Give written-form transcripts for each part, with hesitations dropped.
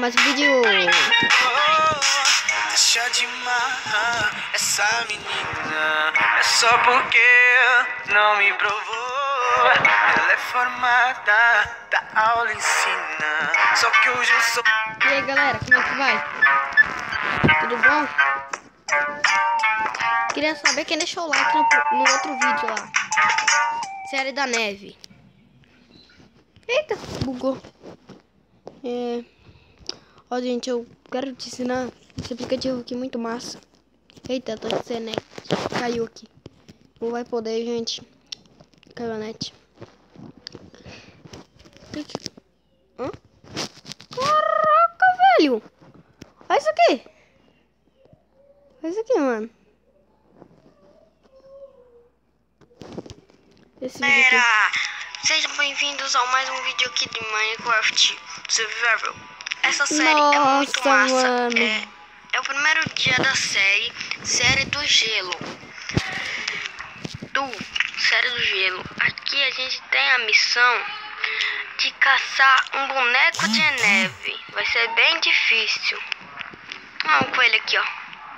mais um vídeo. Deixa de amar essa menina. É só porque não me provou. Ela é formada, da aula ensina. Só que hoje eu sou. E aí galera, como é que vai? Tudo bom? Queria saber quem deixou o like no outro vídeo lá. Série da neve. Eita, bugou. Ó, gente, eu quero te ensinar esse aplicativo aqui muito massa. Eita, tô sem net. Caiu aqui. Não vai poder, gente. Caiu a net. Hã? Caraca, velho. Olha isso aqui. Olha isso aqui, mano. Esse vídeo aqui. Sejam bem-vindos a mais um vídeo aqui de Minecraft Survival. Essa série Nossa, é muito massa. mano. É o primeiro dia da série do gelo. Série do gelo. Aqui a gente tem a missão de caçar um boneco de neve. Vai ser bem difícil. Um coelho aqui, ó.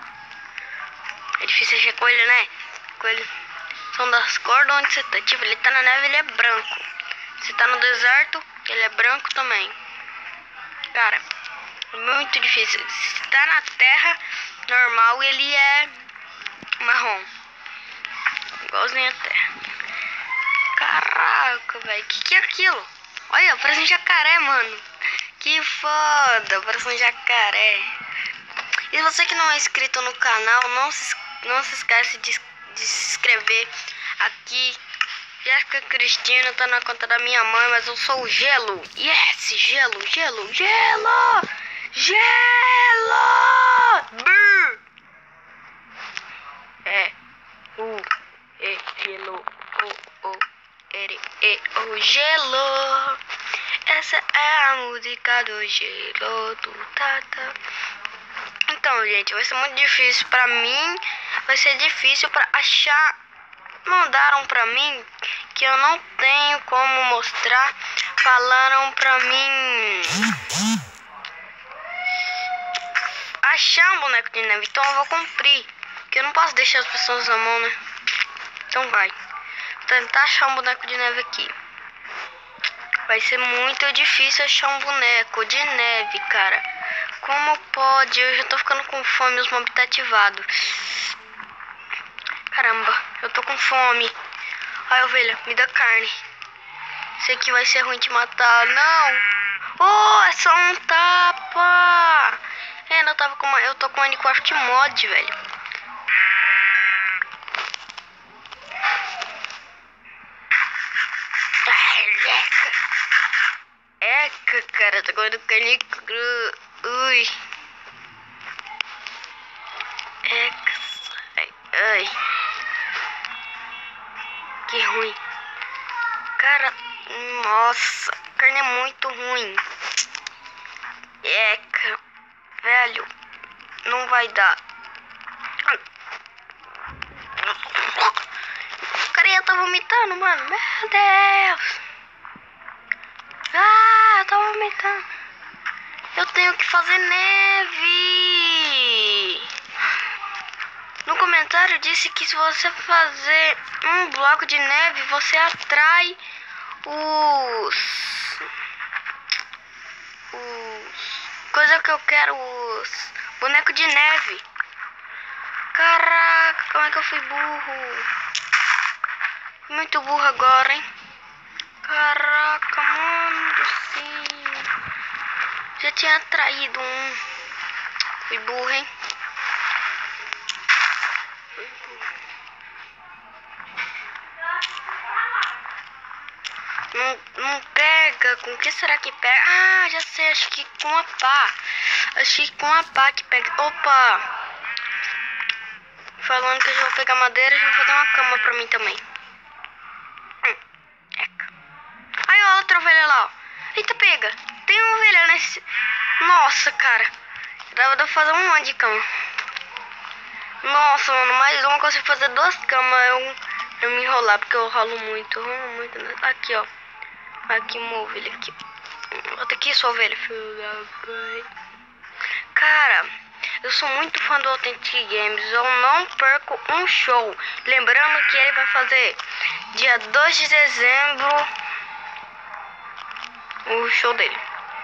É difícil achar coelho, né? Coelho são das cores de onde você tá. Tipo, ele tá na neve, ele é branco. Se tá no deserto, ele é branco também. Cara, é muito difícil. Se tá na terra normal, ele é marrom. Igualzinho a terra. Caraca, velho. Que é aquilo? Olha, parece um jacaré, mano. Que foda, parece um jacaré. E você que não é inscrito no canal, não se esquece de se inscrever aqui. Jéssica Cristina tá na conta da minha mãe, mas eu sou o Gelo. Yes, Gelo. Gelo. Brr. Gelo. O Gelo. Essa é a música do Gelo do Tata. Então, gente, vai ser muito difícil pra mim. Vai ser difícil pra achar. Mandaram pra mim que eu não tenho como mostrar. Falaram pra mim achar um boneco de neve. Então eu vou cumprir, que eu não posso deixar as pessoas na mão, né? Então vai. Vou tentar achar um boneco de neve aqui. Vai ser muito difícil achar um boneco de neve, cara. Como pode? Eu já tô ficando com fome, os mobs tá ativado. Caramba, eu tô com fome. Ai, ovelha, me dá carne. Sei que vai ser ruim te matar. Não! Oh, é só um tapa! Eu tô com Minecraft mod, velho. Eca, cara, tô comendo carne cru. Ui. Eca. Ai. Que ruim. Cara, nossa, a carne é muito ruim. Eca, velho, não vai dar. O carinha tá vomitando, mano. Meu Deus. Eu tô vomitando. Eu tenho que fazer neve. No comentário disse que se você fazer um bloco de neve, você atrai coisa que eu quero, os bonecos de neve. Caraca, como é que eu fui burro? Muito burro agora, hein? Caraca, mano do céu. Já tinha atraído um. Fui burro, hein? Não pega. Com o que será que pega? Ah, já sei. Acho que com a pá. Acho que com a pá que pega. Opa! Falando que eu já vou pegar madeira, já vou fazer uma cama pra mim também. Eca. Aí, ó, outra ovelha lá, ó. Eita, pega. Tem uma ovelha nesse... Nossa, cara. Dava pra fazer um monte de cama. Nossa, mano, mais uma. Consigo fazer 2 camas. Eu me enrolar, porque eu rolo muito. Aqui, ó. Aqui uma ovelha aqui. Vou ter que aqui, sua ovelha, filho da mãe. Cara, eu sou muito fã do Authentic Games. Eu não perco um show. Lembrando que ele vai fazer dia 2 de dezembro o show dele.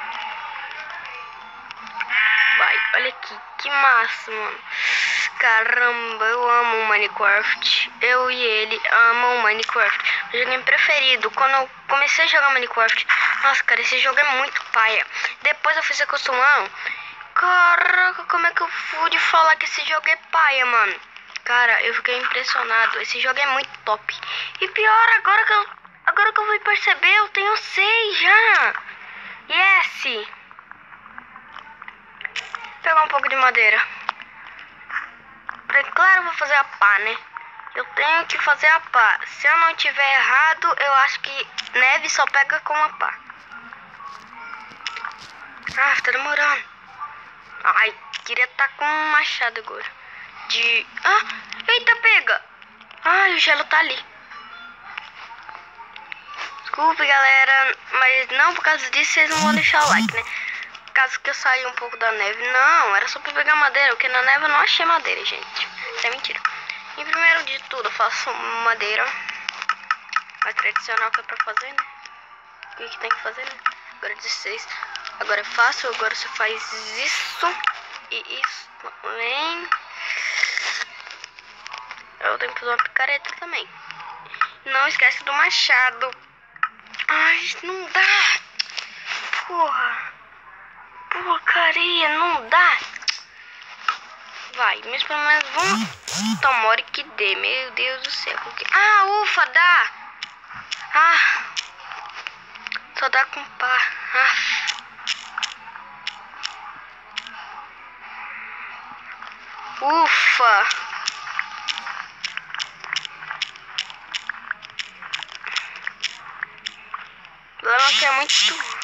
Vai, olha aqui, que massa, mano. Caramba, eu amo Minecraft. Eu e ele amam Minecraft. Meu jogo preferido. Quando eu comecei a jogar Minecraft, nossa, cara, esse jogo é muito paia. Depois eu fui se acostumando. Caraca, como é que eu pude falar que esse jogo é paia, mano? Cara, eu fiquei impressionado. Esse jogo é muito top. E pior, agora que eu fui perceber, eu tenho 6 já. Yes! Vou pegar um pouco de madeira. Claro, eu vou fazer a pá, né? Eu tenho que fazer a pá. Se eu não tiver errado, eu acho que neve só pega com a pá. Ah, tá demorando. Ai, queria estar com um machado agora. Eita, pega. Ai, o gelo tá ali. Desculpe, galera, mas não por causa disso vocês não vão deixar o like, né? Por causa que eu saí um pouco da neve. Não, era só pra pegar madeira, porque na neve eu não achei madeira, gente. Isso é mentira. Em primeiro de tudo, eu faço madeira. A tradicional que é pra fazer, né? O que tem que fazer, né? Agora 16. Agora é fácil, agora você faz isso e isso também. Eu tenho que fazer uma picareta também. Não esquece do machado. Ai, não dá. Porcaria, não dá. Vai, mas pelo menos vamos. Tomara que dê, meu Deus do céu. Ah, ufa, dá. Ah, só dá com pá. Ufa. Agora não quero muito.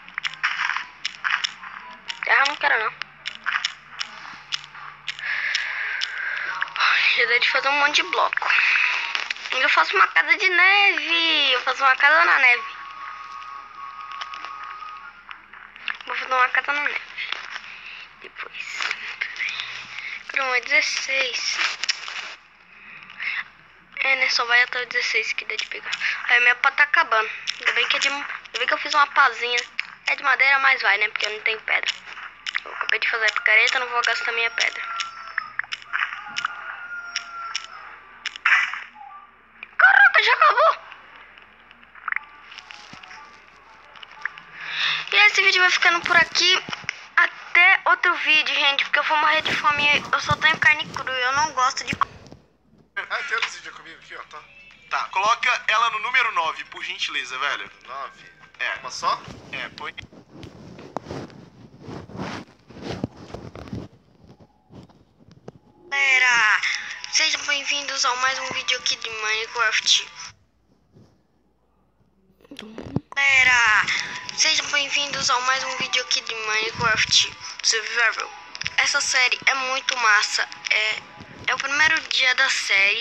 Terra não quero não. Já dá de fazer um monte de bloco. Eu faço uma casa de neve. Eu faço uma casa na neve. Vou fazer uma casa na neve. Depois. Pronto, é 16. É, né? Só vai até o 16 que dá de pegar. Aí minha pá tá acabando. Ainda bem que eu fiz uma pazinha. É de madeira, mas vai, né? Porque eu não tenho pedra. Eu acabei de fazer a picareta, não vou gastar minha pedra. Caraca, já acabou! E esse vídeo vai ficando por aqui. Até outro vídeo, gente. Porque eu vou morrer de fome. Eu só tenho carne crua. Eu não gosto de... Ah, tem outro vídeo comigo aqui, ó. Tá, coloca ela no número 9, por gentileza, velho. 9. É. Uma só? É, põe... Galera, sejam bem-vindos a mais um vídeo aqui de Minecraft. Galera, sejam bem-vindos a mais um vídeo aqui de Minecraft Survival. Essa série é muito massa. É o primeiro dia da série.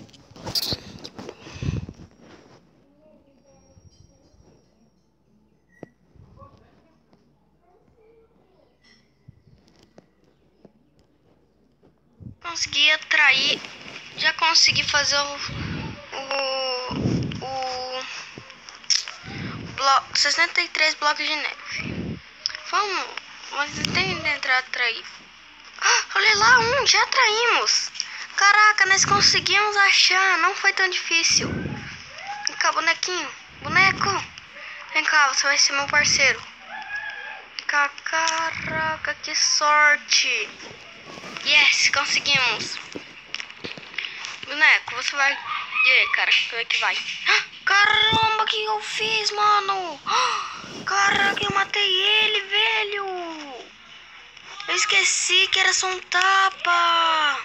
Consegui atrair, já consegui fazer o 63 blocos de neve. Vamos tentar atrair. Olha lá, já atraímos. Caraca, nós conseguimos achar, não foi tão difícil. Vem cá, bonequinho, boneco. Vem cá, você vai ser meu parceiro. Vem cá, caraca, que sorte. Yes, conseguimos. Boneco, você vai... E aí, cara, como é que vai? Caramba, o que eu fiz, mano? Caraca, eu matei ele, velho. Eu esqueci que era só um tapa.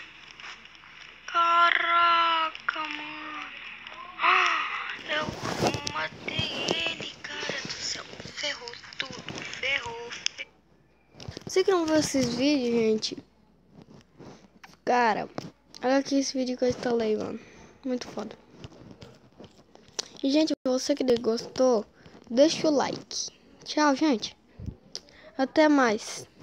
Caraca, mano. Eu matei ele, cara do céu. Ferrou tudo, ferrou. Você que não viu esses vídeos, gente... Cara, olha aqui esse vídeo que eu instalei, mano. Muito foda. E, gente, você que gostou, deixa o like. Tchau, gente. Até mais.